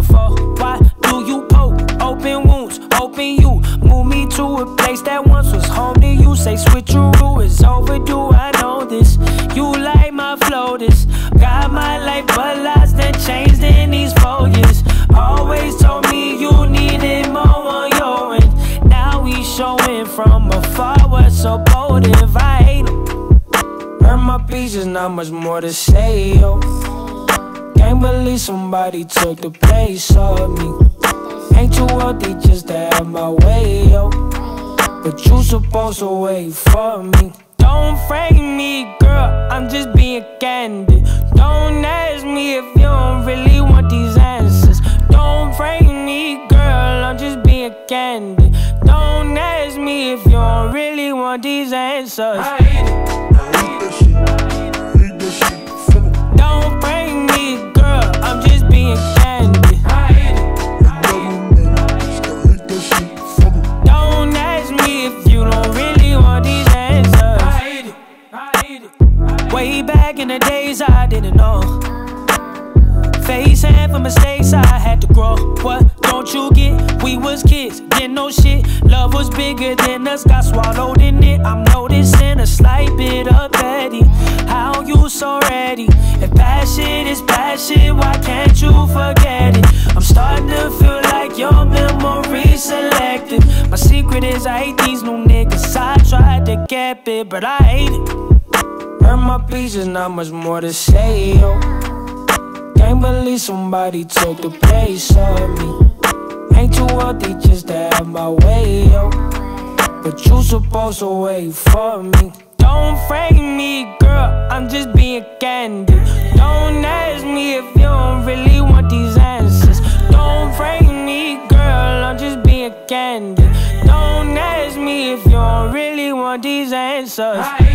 for? Why do you poke open wounds, open you? Move me to a place that once was home to you. Say switcheroo is overdue, I know this. You like my flow, this got my life but lost and changed in these 4 years. Always told me you needed more on your end. Now we showing from afar what's so supportive. I hate it. Earn my pieces, not much more to say, yo. Can't believe somebody took the place of me. Ain't too wealthy just to have my way, yo. But you supposed to wait for me. Don't frame me, girl, I'm just being candid. Don't ask me if you don't really want these answers. Don't frame me, girl, I'm just being candid. Don't ask me if you don't really want these answers. I hate it. Don't frame me, girl, I'm just being candid. I hate it. Don't ask me if you don't really want these answers. I hate it. I hate it. Way back in the days I didn't know. Facing for mistakes I had to grow. What don't you get? We was kids, didn't know shit. Love was bigger than us, got swallowed in it. I'm noticing a slight bit of petty. How you so ready? If passion is passion, why can't you forget it? I'm starting to feel like your memory selective. My secret is I hate these new niggas. I tried to cap it, but I hate it. Earn my pieces, not much more to say, yo. Can't believe somebody took the place of me. Ain't too wealthy just to have my way, yo. But you supposed to wait for me. Don't frame me, girl, I'm just being candid. Don't ask me if you don't really want these answers. Don't frame me, girl, I'm just being candid. Don't ask me if you don't really want these answers.